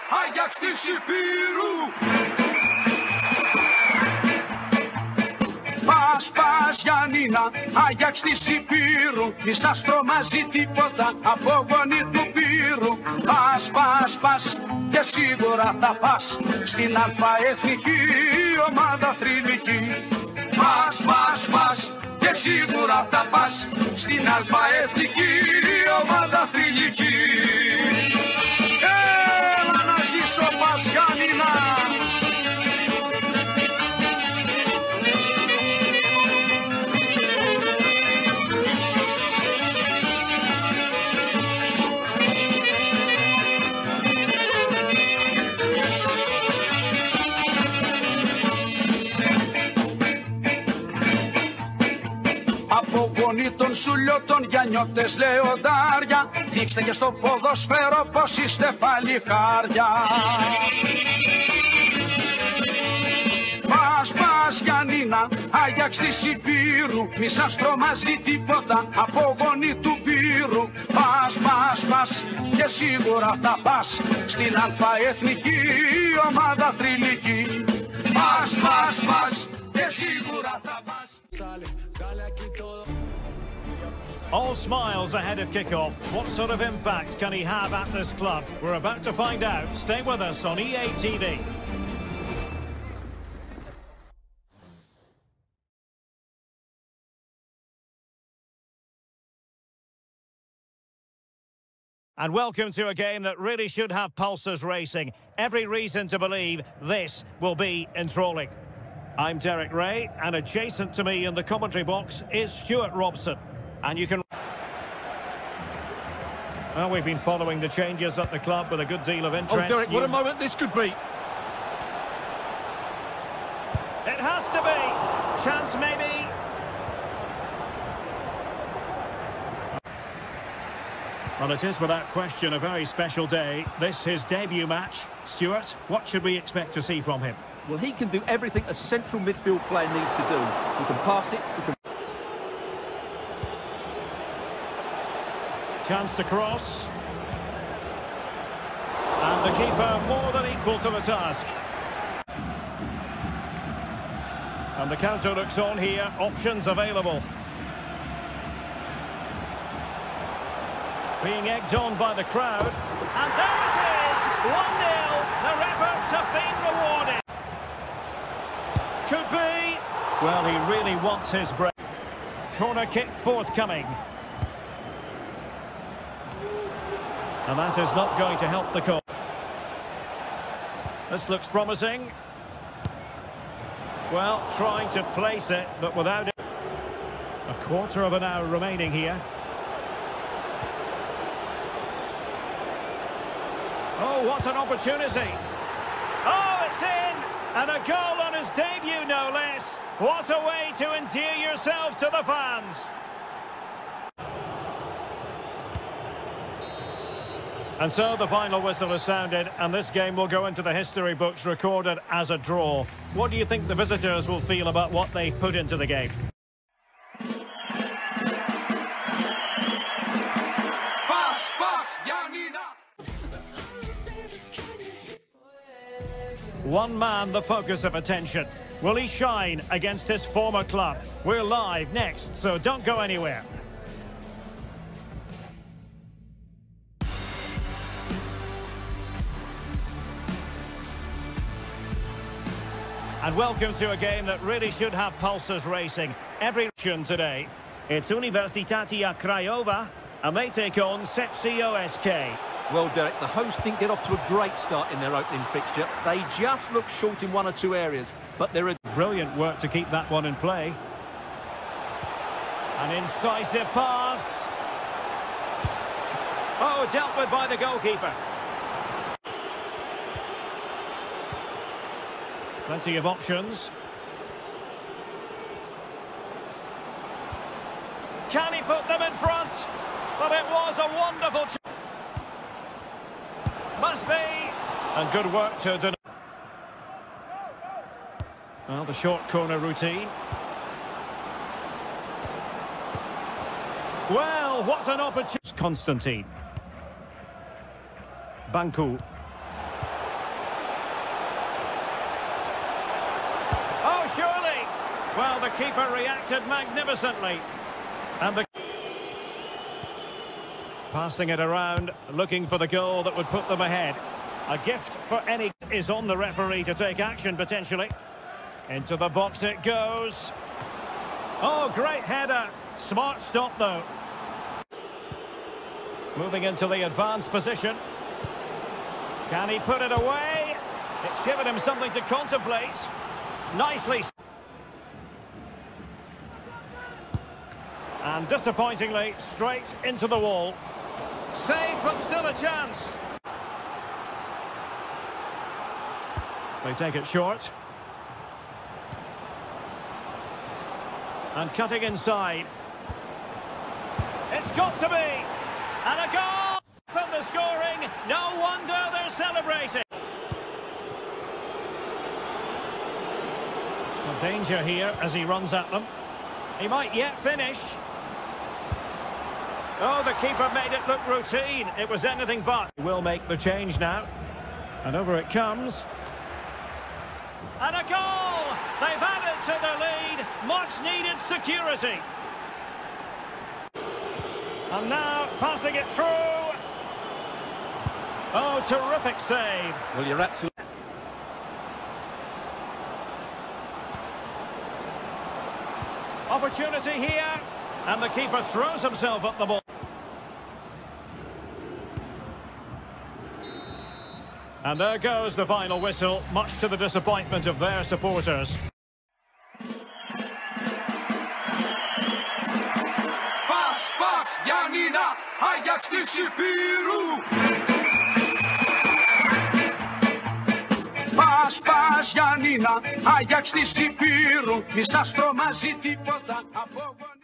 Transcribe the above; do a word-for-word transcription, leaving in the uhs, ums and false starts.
Άγιαξ της Υπήρου. Πας, πας Γιάννηνα, Άγιαξ της Υπήρου. Μη σας τρομάζει τίποτα από γονή του Πύρου. Πας, πας, πας και σίγουρα θα πας στην αλφαεθνική ομάδα θρυλική. Πας, πας, πας και σίγουρα θα πας στην αλφαεθνική ομάδα θρυλική. Έλα να ζήσω πας Γιάννηνα. Από γονεί των σουλιώτων για νιώτες λεοντάρια, δείξτε και στο ποδοσφαίρο πως είστε παλικάρια. Πας, πας Γιάννηνα, Άγιαξ της Υπήρου. Μη σας τρομάζει τίποτα από γονεί του Πύρου. Πας, πας, πας και σίγουρα θα πας στην αλφαεθνική ομάδα θρυλική. Πας, πας, πας και σίγουρα θα πας. All smiles ahead of kick-off. What sort of impact can he have at this club? We're about to find out. Stay with us on E A T V. And welcome to a game that really should have pulses racing. Every reason to believe this will be enthralling. I'm Derek Ray, and adjacent to me in the commentary box is Stuart Robson. And you can... Well, we've been following the changes at the club with a good deal of interest. Oh, Derek, what you... a moment this could be. It has to be. Chance maybe. Well, it is without question a very special day. This his debut match. Stuart, what should we expect to see from him? Well, he can do everything a central midfield player needs to do. He can pass it, he can... Chance to cross. And the keeper more than equal to the task. And the counter looks on here, options available. Being egged on by the crowd. And there it is, one nil. Their efforts have been rewarded. Could be. Well, he really wants his break. Corner kick forthcoming. And that is not going to help the cause. This looks promising. Well, trying to place it, but without it. A quarter of an hour remaining here. Oh, what an opportunity. Oh, it's in! And a goal on his debut, no less. What a way to endear yourself to the fans. And so the final whistle is sounded, and this game will go into the history books recorded as a draw. What do you think the visitors will feel about what they put into the game? Πας, πας Γιάννηνα. One man the focus of attention. Will he shine against his former club? We're live next, so don't go anywhere. And welcome to a game that really should have pulses racing. Every action today. It's Universitatea Craiova, and they take on Sepsi O S K. Well, Derek, the hosts didn't get off to a great start in their opening fixture. They just look short in one or two areas, but they're a... Brilliant work to keep that one in play. An incisive pass. Oh, dealt with by the goalkeeper. Plenty of options. Can he put them in front? But it was a wonderful... Must be. And good work to deny. Well, the short corner routine. Well, what an opportunity. Constantine. Banku. Well, the keeper reacted magnificently. And the... Passing it around, looking for the goal that would put them ahead. A gift for any is on the referee to take action, potentially. Into the box it goes. Oh, great header. Smart stop, though. Moving into the advanced position. Can he put it away? It's given him something to contemplate. Nicely. And disappointingly, straight into the wall. Save, but still a chance. They take it short. And cutting inside. It's got to be. And a goal from the scoring. No wonder they're celebrating. The danger here as he runs at them. He might yet finish. Oh, the keeper made it look routine. It was anything but. He will make the change now. And over it comes. And a goal! They've added to their lead. Much needed security. And now passing it through. Oh, terrific save. Well, you're absolutely... Opportunity here. And the keeper throws himself at the ball. And there goes the final whistle, much to the disappointment of their supporters. Πας, πας, Γιάννηνα, Άγιαξ της Υπήρου. Πας, πας, Γιάννηνα, Άγιαξ της Υπήρου. Μισάστρο μαζί τίποτα από